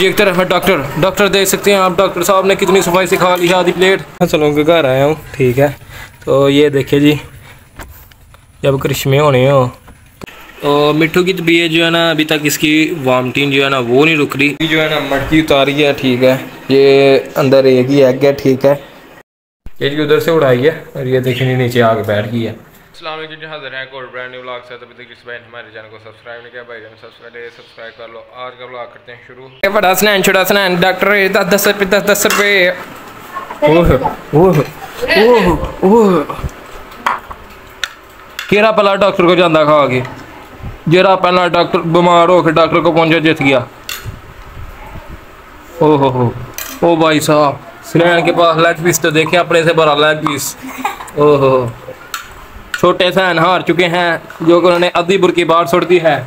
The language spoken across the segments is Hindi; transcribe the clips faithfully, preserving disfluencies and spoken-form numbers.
जी एक तरफ है डॉक्टर डॉक्टर देख सकते हैं आप, डॉक्टर साहब ने कितनी सफाई सिखा ली है। आधी प्लेट चलो के घर आया हूँ, ठीक है। तो ये देखिए जी, जब करिश्मे होने हो तो मिट्ठू की तबीयत जो है ना अभी तक इसकी वामिटिंग जो है ना वो नहीं रुक रही, जो है ना मटकी उतारी है, ठीक है। ये अंदर एक ही एग है, ठीक है। ये जी उधर से उड़ाई है और ये देखिए नीचे आके बैठ गई है। अस्सलाम वालेकुम जी, हाजिर हैं कोई ब्रांड न्यू व्लॉग से। तभी तक इस भाई हमारे चैनल को सब्सक्राइब नहीं किया, भाई सब्सक्राइब सब्सक्राइब कर लो। आज का व्लॉग करते हैं शुरू। बड़ा स्नैन छोटा स्नैन डॉक्टर दस दस रुपये दस दस रुपये। ओह ओह ओह ओह केरा पला डॉक्टर को जांदा खा के, जरा पहला डॉक्टर बीमार हो के डॉक्टर को पहुंचा जित गया। ओहो हो ओ भाई साहब, स्नैन के पास लेग पीस तो देखे अपने से बड़ा लेग पीस। ओहो छोटे सहन हार चुके हैं जो कि उन्होंने आधी बुरकी बाहर छोड़ दी है।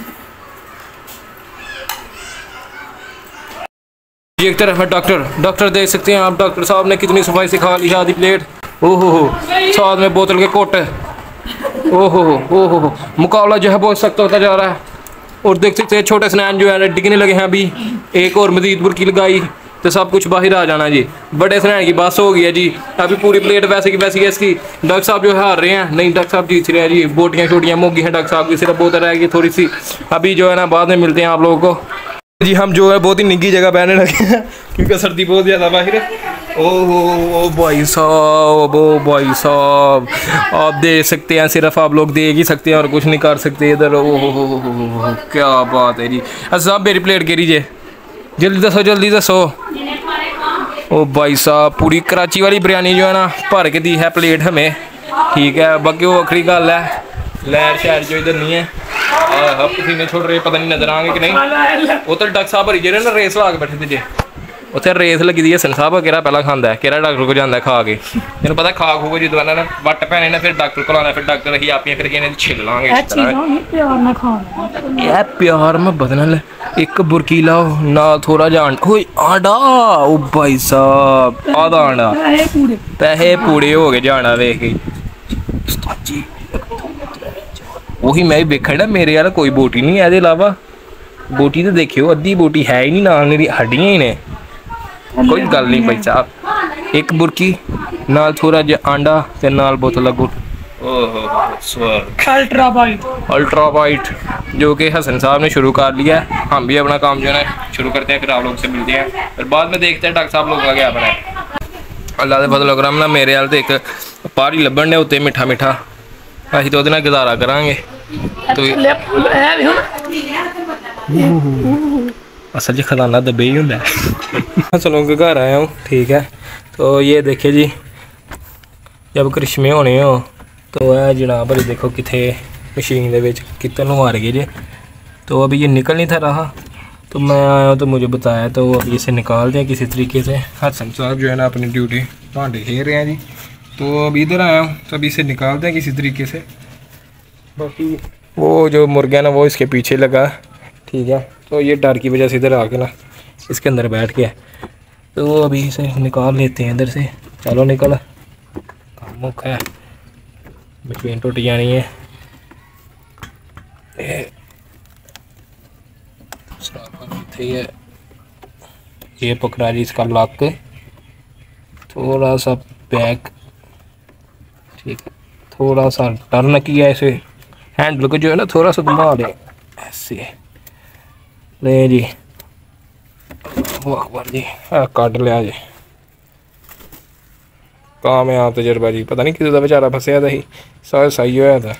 एक तरफ है डॉक्टर डॉक्टर देख सकते हैं आप, डॉक्टर साहब ने कितनी सफाई सिखा ली है। आधी प्लेट ओहो हो, साथ में बोतल के कोट। ओहो ओहो मुकाबला जो है बहुत सख्त होता जा रहा है। और देख सकते हैं छोटे स्नैन जो है डिगने लगे हैं। अभी एक और मजीद बुरकी लगाई तो सब कुछ बाहर आ जाना जी। बड़े स्नैन की बस हो गई है जी, अभी पूरी प्लेट वैसे की वैसी है इसकी। डॉक्टर साहब जो है हार रहे हैं, नहीं डॉक्टर साहब जीत रहे हैं जी। बोटियाँ छोटियाँ मोगी हैं डॉक्टर साहब की, सिर्फ बोतल रह गई थोड़ी सी। अभी जो है ना बाद में मिलते हैं आप लोगों को जी। हम जो है बहुत ही निग्गी जगह बहने लगे हैं क्योंकि सर्दी बहुत ज़्यादा बाहर है। ओहो ओ भाई साहब, ओ भाई साहब आप देख सकते हैं, सिर्फ आप लोग देख ही सकते हैं और कुछ नहीं कर सकते इधर। ओहो हो क्या बात है जी। अच्छा साहब मेरी प्लेट गिरी जे, जल्दी दसो जल्दी दसो। ओ भाई साहब पूरी कराची वाली बिरयानी जो है ना भर के दी है प्लेट हमें, ठीक है। बाकी वो आखिरी गल है, लहर शहर जो इधर नहीं है। पसीने छोड़ रहे, पता नहीं नजर आएंगे कि नहीं। वो तो डॉक्टर साहब हरी जे ना रेस ला के बैठे थे जे, उत्थे रेस लगी दी है। सन साहब केरा पहला खांदा है, केरा डॉक्टर को जांदा खा के। तेन पता खा खू के जो दवाना ना वट पैने ने फिर डॉक्टर को लाना, फिर डॉक्टर ही आपियां करके इन्हें छिल लांगे। ये प्यार में बदनल एक बुरकी लाओ ना थोड़ा जान होई आंडा। ओ भाई साहब आधा आंडा पैसे पूरे हो गए जाना वेख के। वही मैं वेखा ना मेरे यार कोई बोटी नहीं है अलावा। बोटी तो देखियो अद्धी बोटी है ही नहीं, ना मेरी हड्डियां ही ने। कोई गल नहीं भाई साहब, एक बुरकी नाल थोड़ा जिहा आंडा ते नाल बोतल लगो। ओहो स्वर्ग अल्ट्रा वाइट अल्ट्रा वाइट जो कि हसन साहब ने शुरू कर लिया है। हम भी अपना काम जो है शुरू करते हैं, फिर आप लोग से मिलते हैं, फिर बाद में देखते हैं डॉक्टर साहब लोग का क्या बना है। अल्लाह के फजल करम ना मेरे वाल तो एक पारी लभन ने उत्ते मिठा मिठा, असीं तो उहदे नाल गुजारा करांगे। तो असल च खजाना दबे ही होंदा है। चलो के घर आया हूँ, ठीक है। तो ये देखिए जी, जब करिश्मे होने हो तो है जनाब भरी देखो कितने मशीन दे विच कितने मार गए जे। तो अभी ये निकल नहीं था रहा, तो मैं आया तो मुझे बताया, तो अभी इसे निकाल दें किसी तरीके से। हसन साहब जो है ना अपनी ड्यूटी भांडे खेल रहे हैं जी। तो अभी इधर आया हूँ, तो अभी इसे निकाल दें किसी तरीके से। बाकी वो जो मुर्गा ना वो इसके पीछे लगा, ठीक है। तो ये डर की वजह से इधर आके ना इसके अंदर बैठ गया। तो अभी इसे निकाल लेते हैं इधर से। चलो निकल, काम मुख है, मशीन टूट जानी है। ये ये पकड़ा जी इसका लक, थोड़ा सा बैक, ठीक है। थोड़ा सा टर्न किया इसे, हैंडल को जो है ना थोड़ा सा घुमा दे ऐसे। ले जी वो अखबार जी काट लिया जी, काम है आप तजर्बा जी। पता नहीं किसी का बेचारा फसया था ही, सारा सही होया था।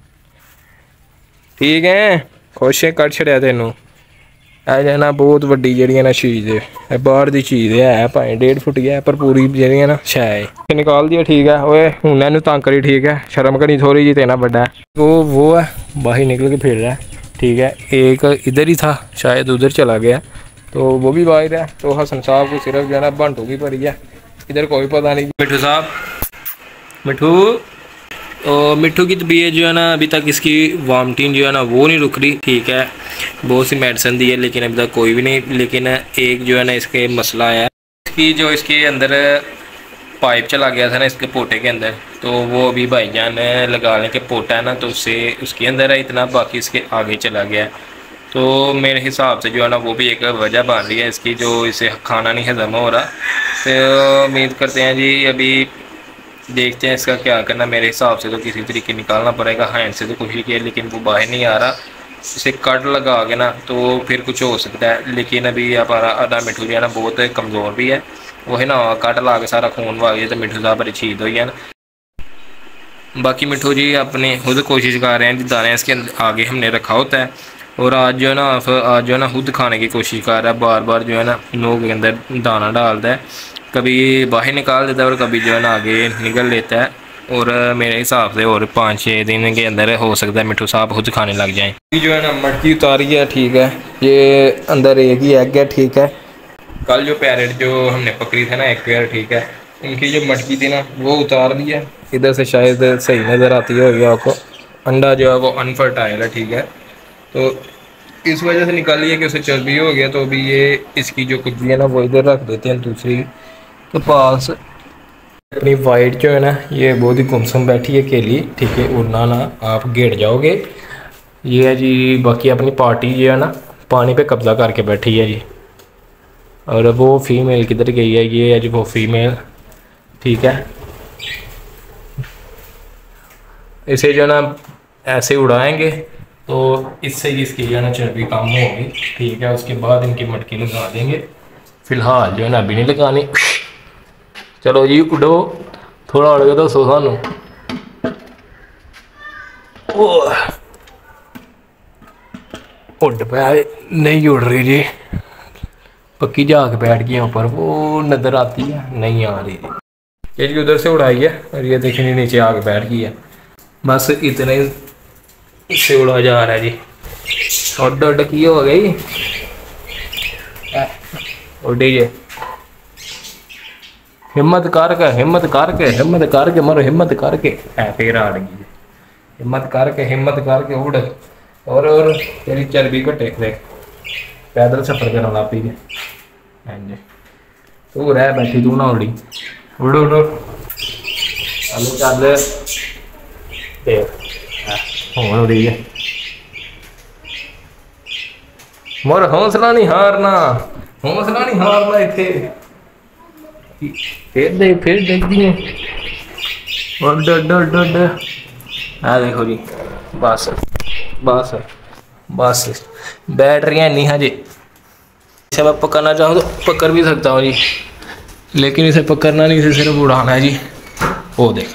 ठीक है खुश है, कट छड़िया तेनों है ना। बहुत वड्डी जी ना चीज़ है, बाहर की चीज़ है, भाएं डेढ़ फुट है पर पूरी जी ना शै है। निकाल दिया, ठीक है। ओए हूं इनू तंग करी, ठीक है। शर्म करी थोड़ी जी, तेना बड़ा है वो वो है बाहर निकल के फिर रहा है, ठीक है। एक इधर ही था, शायद उधर चला गया, तो वो भी बाहर है। तो हसन साहब को सिर्फ जो है ना भंटू की पड़ी है, इधर कोई पता नहीं। मिठू साहब मिठू तो मिट्ठू की तबीयत जो है ना अभी तक इसकी वामिटिंग जो है ना वो नहीं रुक रही, ठीक है। बहुत सी मेडिसिन दी है लेकिन अभी तक कोई भी नहीं। लेकिन एक जो है ना इसके मसला है, इसकी जो इसके अंदर पाइप चला गया था ना इसके पोटे के अंदर, तो वो अभी भाईजान लगाने के पोटा है ना, तो उससे उसके अंदर है इतना, बाकी इसके आगे चला गया है। तो मेरे हिसाब से जो है ना वो भी एक वजह बन रही है इसकी, जो इसे खाना नहीं हजम हो रहा। तो उम्मीद करते हैं जी, अभी देखते हैं इसका क्या करना। मेरे हिसाब से तो किसी तरीके निकालना पड़ेगा। हैंड से तो कोशिश की है लेकिन वो बाहर नहीं आ रहा। इसे कट लगा के ना तो फिर कुछ हो सकता है, लेकिन अभी हमारा आधा मिठू जो है ना बहुत कमज़ोर भी है। वो है ना कट ला के सारा खून वा गया तो मिठू साहब बड़ी शहीद हुई है ना। बाकी मिठू जी अपने खुद कोशिश कर रहे हैं, दाने इसके आगे हमने रखा होता है और आज जो है ना आज जो है ना खुद खाने की कोशिश कर रहा है। बार बार जो है ना मुँह के अंदर दाना डालता है, कभी बाहर निकाल देता है और कभी जो है ना आगे निकल लेता है। और मेरे हिसाब से और पाँच छः दिन के अंदर हो सकता है मिठू साहब खुद खाने लग जाएं। जो है ना मटकी उतारी है, ठीक है, ये अंदर एक ही एग है, ठीक है। कल जो पैरेट जो हमने पकड़ी थे ना एक पेयर, ठीक है, उनकी जो मटकी थी ना वो उतार दी है। इधर से शायद सही नज़र आती होगी आपको। अंडा जो है वो अनफर्टाइल है, ठीक है, तो इस वजह से निकाली है कि उसे चर्बी हो गया। तो अभी ये इसकी जो कुछ है ना वो इधर रख देते हैं दूसरी के पास। अपनी वाइट जो है ना ये बहुत ही गुमसुम बैठी है अकेली, ठीक है, उड़ना ना आप गिर जाओगे। ये है जी बाकी अपनी पार्टी जो है ना पानी पे कब्जा करके बैठी है जी। और वो फीमेल किधर गई है, ये है जी वो फीमेल, ठीक है। इसे जो है ना ऐसे उड़ाएंगे तो इससे इसकी जो है ना चर्बी कम होगी, ठीक है। उसके बाद इनकी मटकी लगा देंगे। फिलहाल जो है ना अभी नहीं लगानी। चलो जी उड़ो, थोड़ा उड़ गया तो सो सानू। उड़ पे नहीं उड़ रही जी, पक्की जाग बैठ गई ऊपर, वो नज़र आती है नहीं आ रही जी। ये जी उधर से उड़ाई है और ये देखिए नीचे आग बैठ गई है। बस इतना ही इससे उड़ा जा रहा है जी। उड उड की हो गई उड़ी जे, हिम्मत करके हिम्मत करके हिम्मत करके मरो, हिम्मत करके है फिर आ गई। हिम्मत करके हिम्मत करके उड़। और और तेरी चर्बी घटे देख, पैदल सफर करना ला पी है। तू रह बैठी, तू ना उड़ी, उड़ उड़ चल चल हो रही है। मोर हौसला नहीं हारना, हौसला नहीं हारना। इथे फिर देख फिर देखती है। उड उड उड उड आ देखो जी, बस बस बस बैटरी है नहीं हाँ जी। इसे मैं पकड़ना चाहूँ तो पकड़ भी सकता हूँ जी, लेकिन इसे पकड़ना नहीं, इसे सिर्फ उड़ाना है जी। वो देख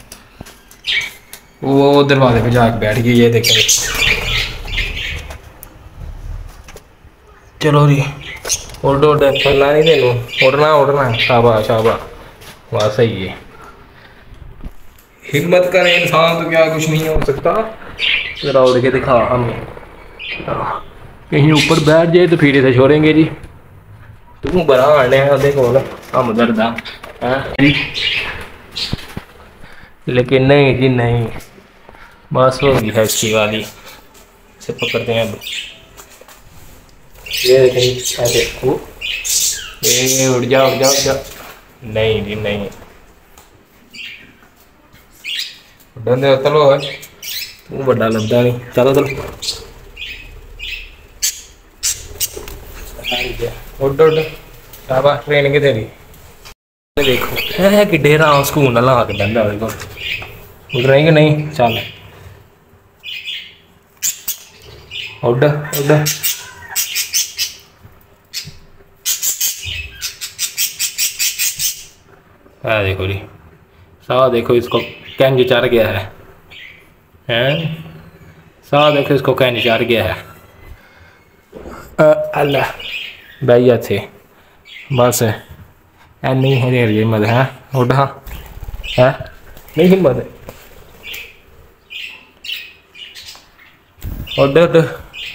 वो दरवाजे पे जाके बैठ गई, ये देखेंगे। चलो जी उड़ उड़, फैलना नहीं तेनू, उड़ना उड़ना, शाबा शाबा, वाह सही है। हिम्मत करे इंसान तो क्या कुछ नहीं हो सकता। जरा उड़ के दिखा हमें, कहीं ऊपर बैठ जाए तो फिर इसे छोड़ेंगे जी। तू बड़ा आने को हम दर्दा है, लेकिन नहीं जी नहीं, बस होगी है इसकी वाली। इसे पकड़ते हैं अब, ये देखें ऐसे, ये उड़ जा उड़ जा उड़ जा, नहीं जी नहीं, डंडे चलो है तू बड़ा लगता नहीं। चलो चलो उड उड, शाबाश ट्रेनिंग तेरी। देखो है कि डेरा स्कूल ला के डंडा देखो, उड़ रही कि नहीं। चल उड उड, है देखो जी, सा देखो इसको कैंज चढ़ गया है, हैं सा देखो इसको कैंज चढ़ गया है। अल्लाह भैया थे बस है नहीं है रे हिम्मत है, उड़ा है नहीं हिम्मत है, उड़ उड़।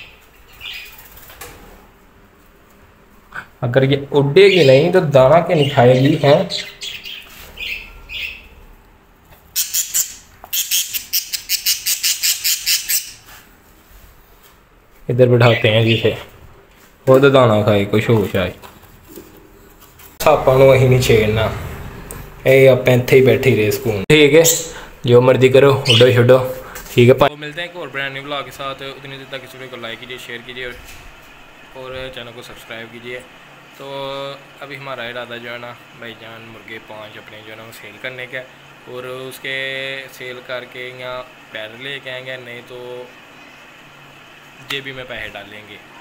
अगर ये उड़ेगी नहीं तो दाना के नहीं खाएगी है। इधर बिठाते हैं जिसे, वो तो दाना खाए कुछ हो जाए। सापा नूं असीं नहीं छेड़ना, ये आप इत्थे ही बैठी रहे स्कूल, ठीक है, जो मर्जी करो, उडो छड्डो। ठीक है। तो मिलते हैं एक और ब्रांड न्यू ब्लॉग के साथ। उतनी देर तक इस वीडियो को लाइक कीजिए, शेयर कीजिए और चैनल को सब्सक्राइब कीजिए। तो अभी हमारा इरादा जो है ना भाईजान मुर्गे पाँच अपने जो है ना वो सेल करने का, और उसके सेल करके यहाँ पैर ले के आएंगे, नहीं तो जेबी में पैसे डालेंगे।